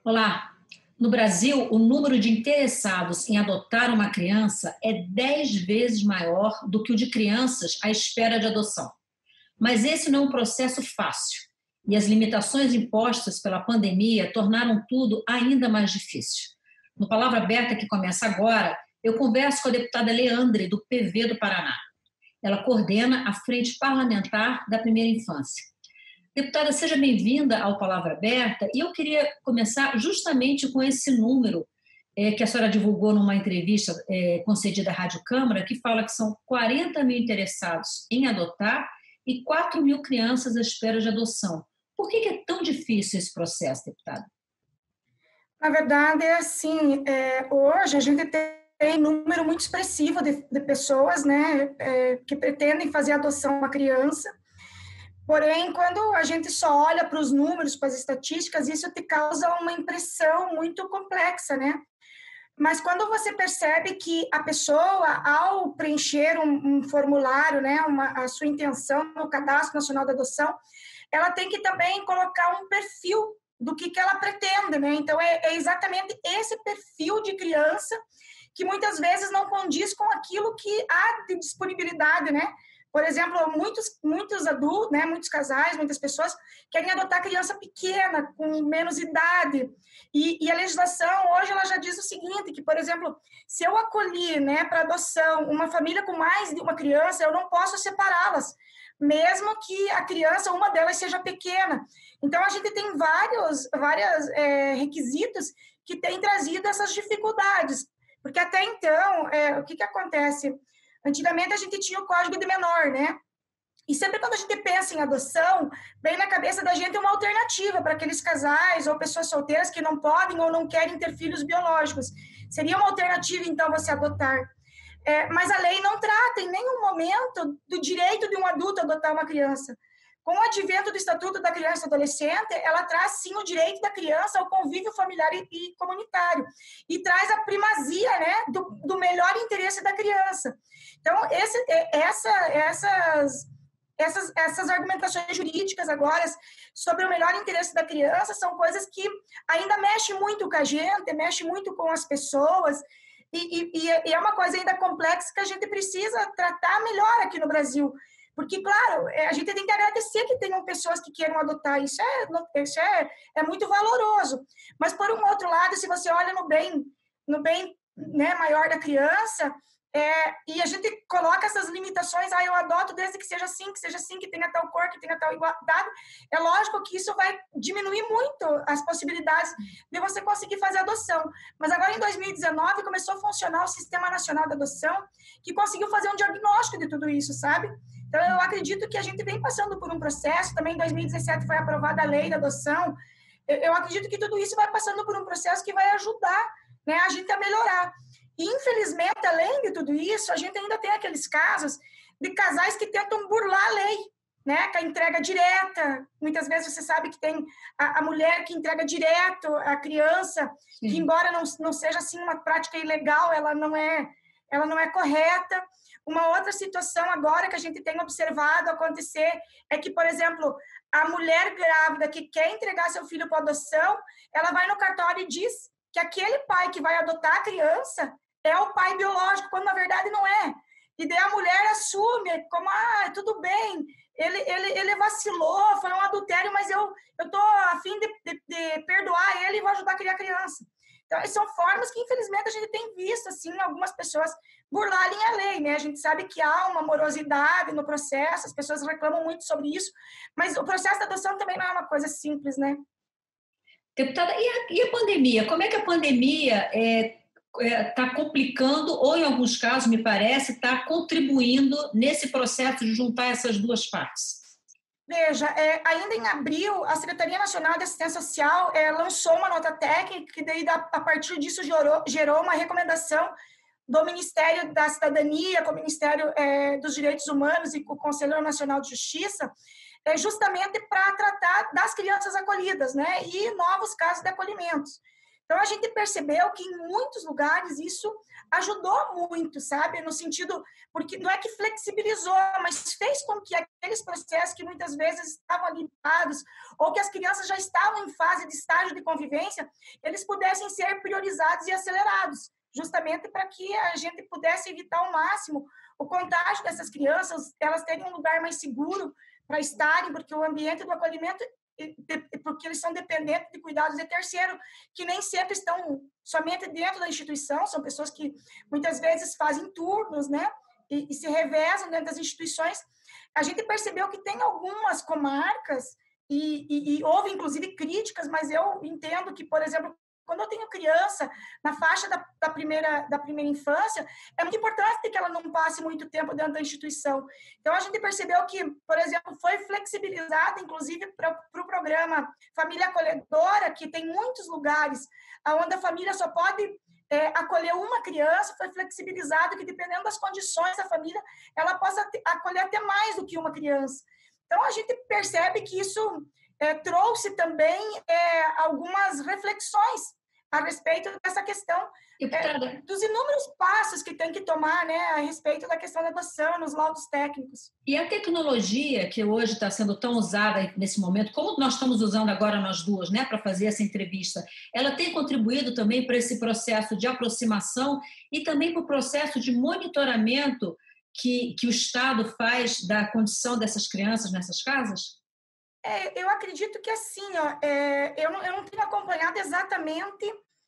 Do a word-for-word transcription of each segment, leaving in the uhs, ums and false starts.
Olá! No Brasil, o número de interessados em adotar uma criança é dez vezes maior do que o de crianças à espera de adoção. Mas esse não é um processo fácil e as limitações impostas pela pandemia tornaram tudo ainda mais difícil. No Palavra Aberta, que começa agora, eu converso com a deputada Leandre, do P V do Paraná. Ela coordena a Frente Parlamentar da Primeira Infância. Deputada, seja bem-vinda ao Palavra Aberta e eu queria começar justamente com esse número é, que a senhora divulgou numa entrevista é, concedida à Rádio Câmara, que fala que são quarenta mil interessados em adotar e quatro mil crianças à espera de adoção. Por que, que é tão difícil esse processo, deputada? Na verdade, é assim, é, hoje a gente tem um número muito expressivo de, de pessoas, né, é, que pretendem fazer adoção a uma criança. Porém, quando a gente só olha para os números, para as estatísticas, isso te causa uma impressão muito complexa, né? Mas quando você percebe que a pessoa, ao preencher um, um formulário, né, uma, a sua intenção no Cadastro Nacional da Adoção, ela tem que também colocar um perfil do que, que ela pretende, né? Então, é, é exatamente esse perfil de criança que muitas vezes não condiz com aquilo que há de disponibilidade, né? Por exemplo, muitos, muitos adultos, né, muitos casais, muitas pessoas querem adotar criança pequena, com menos idade. E, e a legislação, hoje, ela já diz o seguinte, que, por exemplo, se eu acolhi, né, para adoção uma família com mais de uma criança, eu não posso separá-las, mesmo que a criança, uma delas, seja pequena. Então, a gente tem vários vários, é, requisitos que têm trazido essas dificuldades. Porque, até então, é, o que, que acontece? Antigamente, a gente tinha o Código de Menor, né? E sempre quando a gente pensa em adoção, vem na cabeça da gente uma alternativa para aqueles casais ou pessoas solteiras que não podem ou não querem ter filhos biológicos. Seria uma alternativa, então, você adotar. É, mas a lei não trata em nenhum momento do direito de um adulto adotar uma criança. Com o advento do Estatuto da Criança e do Adolescente, ela traz, sim, o direito da criança ao convívio familiar e, e comunitário. E traz a primazia, né, do, do melhor interesse da criança. Então, esse, essa, essas, essas, essas argumentações jurídicas agora sobre o melhor interesse da criança são coisas que ainda mexem muito com a gente, mexem muito com as pessoas, e, e, e é uma coisa ainda complexa que a gente precisa tratar melhor aqui no Brasil. Porque, claro, a gente tem que agradecer que tenham pessoas que queiram adotar, isso é, isso é, é muito valoroso. Mas, por um outro lado, se você olha no bem, no bem, né, maior da criança, é, e a gente coloca essas limitações, ah, eu adoto desde que seja assim, que seja assim, que tenha tal cor, que tenha tal igualdade, é lógico que isso vai diminuir muito as possibilidades de você conseguir fazer adoção. Mas agora, em dois mil e dezenove, começou a funcionar o Sistema Nacional de Adoção, que conseguiu fazer um diagnóstico de tudo isso, sabe? Então, eu acredito que a gente vem passando por um processo, também em dois mil e dezessete foi aprovada a lei da adoção, eu, eu acredito que tudo isso vai passando por um processo que vai ajudar, né, a gente a melhorar. E, infelizmente, além de tudo isso, a gente ainda tem aqueles casos de casais que tentam burlar a lei, né, com a entrega direta. Muitas vezes você sabe que tem a, a mulher que entrega direto a criança, Sim. que embora não, não seja assim uma prática ilegal, ela não é, ela não é correta. Uma outra situação agora que a gente tem observado acontecer é que, por exemplo, a mulher grávida que quer entregar seu filho para adoção, ela vai no cartório e diz que aquele pai que vai adotar a criança é o pai biológico, quando na verdade não é. E daí a mulher assume como, ah, tudo bem, ele, ele, ele vacilou, foi um adultério, mas eu estou a fim de, de, de perdoar ele e vou ajudar a criar a criança. Então, são formas que, infelizmente, a gente tem visto, assim, algumas pessoas burlarem a lei, né? A gente sabe que há uma morosidade no processo, as pessoas reclamam muito sobre isso, mas o processo da adoção também não é uma coisa simples, né? Deputada, e a, e a pandemia? Como é que a pandemia está é, é, complicando, ou em alguns casos, me parece, está contribuindo nesse processo de juntar essas duas partes? Veja, é, ainda em abril, a Secretaria Nacional de Assistência Social é, lançou uma nota técnica que daí, a partir disso gerou, gerou uma recomendação do Ministério da Cidadania, com o Ministério é, dos Direitos Humanos e com o Conselho Nacional de Justiça, é, justamente para tratar das crianças acolhidas, né, e novos casos de acolhimentos. Então, a gente percebeu que em muitos lugares isso ajudou muito, sabe? No sentido, porque não é que flexibilizou, mas fez com que aqueles processos que muitas vezes estavam limitados, ou que as crianças já estavam em fase de estágio de convivência, eles pudessem ser priorizados e acelerados, justamente para que a gente pudesse evitar ao máximo o contágio dessas crianças, elas terem um lugar mais seguro para estarem, porque o ambiente do acolhimento, porque eles são dependentes de cuidados de terceiro, que nem sempre estão somente dentro da instituição, são pessoas que muitas vezes fazem turnos, né, e, e se revezam dentro das instituições. A gente percebeu que tem algumas comarcas, e, e, e houve inclusive críticas, mas eu entendo que, por exemplo, quando eu tenho criança na faixa da, da, primeira, da primeira infância, é muito importante que ela não passe muito tempo dentro da instituição. Então, a gente percebeu que, por exemplo, foi flexibilizado, inclusive, para o pro programa Família Acolhedora, que tem muitos lugares onde a família só pode é, acolher uma criança, foi flexibilizado que, dependendo das condições da família, ela possa ter, acolher até mais do que uma criança. Então, a gente percebe que isso é, trouxe também é, algumas reflexões a respeito dessa questão é, dos inúmeros passos que tem que tomar, né, a respeito da questão da adoção nos laudos técnicos. E a tecnologia que hoje está sendo tão usada nesse momento, como nós estamos usando agora nós duas, né, para fazer essa entrevista, ela tem contribuído também para esse processo de aproximação e também para o processo de monitoramento que, que o Estado faz da condição dessas crianças nessas casas? É, eu acredito que assim, ó, é, eu, não, eu não tenho acompanhado exatamente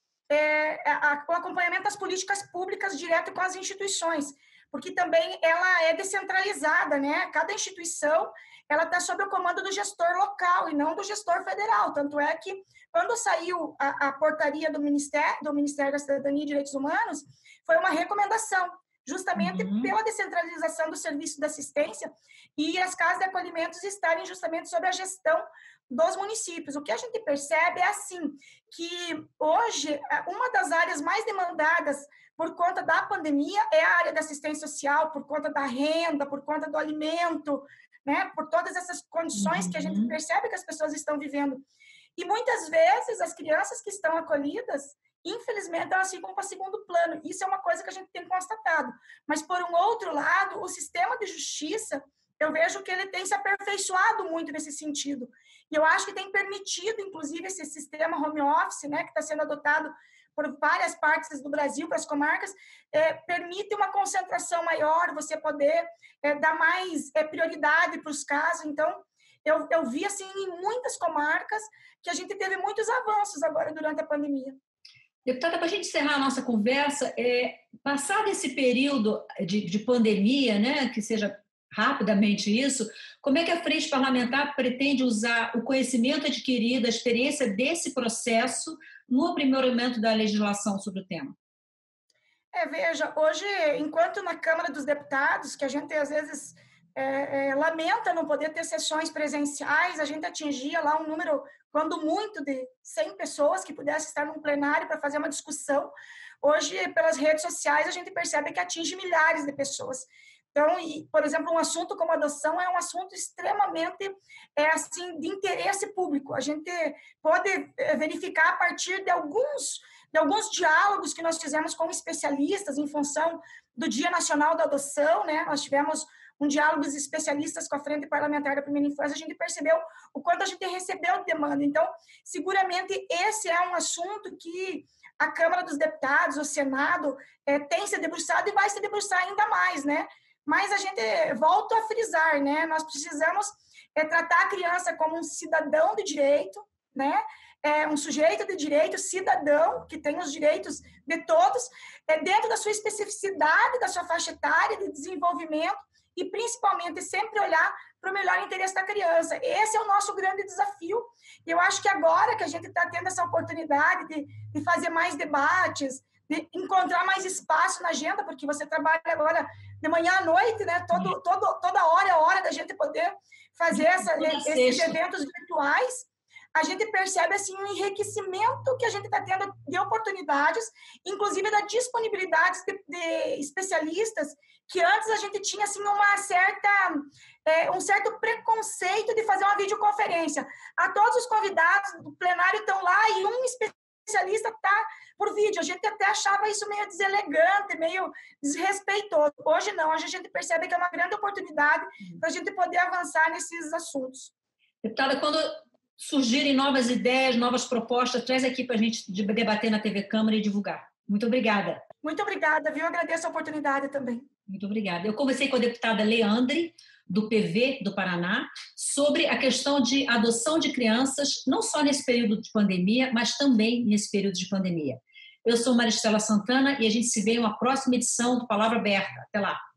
é, a, o acompanhamento das políticas públicas direto com as instituições, porque também ela é descentralizada, né? Cada instituição ela está sob o comando do gestor local e não do gestor federal. Tanto é que quando saiu a, a portaria do Ministério, do Ministério da Cidadania e Direitos Humanos, foi uma recomendação justamente uhum. pela descentralização do serviço de assistência e as casas de acolhimentos estarem justamente sob a gestão dos municípios. O que a gente percebe é assim, que hoje uma das áreas mais demandadas por conta da pandemia é a área da assistência social, por conta da renda, por conta do alimento, né, por todas essas condições uhum. que a gente percebe que as pessoas estão vivendo. E muitas vezes as crianças que estão acolhidas, infelizmente, elas ficam para segundo plano. Isso é uma coisa que a gente tem constatado. Mas, por um outro lado, o sistema de justiça, eu vejo que ele tem se aperfeiçoado muito nesse sentido. E eu acho que tem permitido, inclusive, esse sistema home office, né, que está sendo adotado por várias partes do Brasil, para as comarcas, é, permite uma concentração maior, você poder é, dar mais é, prioridade para os casos. Então, eu, eu vi, assim, em muitas comarcas que a gente teve muitos avanços agora durante a pandemia. Deputada, para a gente encerrar a nossa conversa, é, passado esse período de, de pandemia, né, que seja rapidamente isso, como é que a Frente Parlamentar pretende usar o conhecimento adquirido, a experiência desse processo no aprimoramento da legislação sobre o tema? É, veja, hoje, enquanto na Câmara dos Deputados, que a gente às vezes é, é, lamenta não poder ter sessões presenciais, a gente atingia lá um número, quando muito, de cem pessoas que pudessem estar num plenário para fazer uma discussão. Hoje, pelas redes sociais, a gente percebe que atinge milhares de pessoas. Então, e, por exemplo, um assunto como adoção é um assunto extremamente é, assim, de interesse público. A gente pode verificar a partir de alguns, de alguns diálogos que nós fizemos com especialistas em função do Dia Nacional da Adoção, né? Nós tivemos um diálogo dos especialistas com a Frente Parlamentar da Primeira Infância, a gente percebeu o quanto a gente recebeu de demanda. Então, seguramente, esse é um assunto que a Câmara dos Deputados, o Senado, é, tem se debruçado e vai se debruçar ainda mais, né? Mas a gente volta a frisar, né? Nós precisamos é, tratar a criança como um cidadão de direito, né? É um sujeito de direito, cidadão, que tem os direitos de todos, é, dentro da sua especificidade, da sua faixa etária, de desenvolvimento, e principalmente sempre olhar para o melhor interesse da criança. Esse é o nosso grande desafio. E eu acho que agora que a gente está tendo essa oportunidade de, de fazer mais debates, de encontrar mais espaço na agenda, porque você trabalha agora de manhã à noite, né? Todo, todo, toda hora é hora da gente poder fazer essa, esses eventos virtuais. A gente percebe assim um enriquecimento que a gente está tendo de oportunidades, inclusive da disponibilidade de, de especialistas, que antes a gente tinha assim uma certa é, um certo preconceito de fazer uma videoconferência. A todos os convidados do plenário estão lá e um especialista especialista está por vídeo. A gente até achava isso meio deselegante, meio desrespeitoso. Hoje não, hoje a gente percebe que é uma grande oportunidade para a gente poder avançar nesses assuntos. Deputada, quando surgirem novas ideias, novas propostas, traz aqui para a gente debater na T V Câmara e divulgar. Muito obrigada. Muito obrigada, viu? Eu agradeço a oportunidade também. Muito obrigada. Eu conversei com a deputada Leandre, do P V do Paraná, sobre a questão de adoção de crianças, não só nesse período de pandemia, mas também nesse período de pandemia. Eu sou Maristela Santana e a gente se vê em uma próxima edição do Palavra Aberta. Até lá.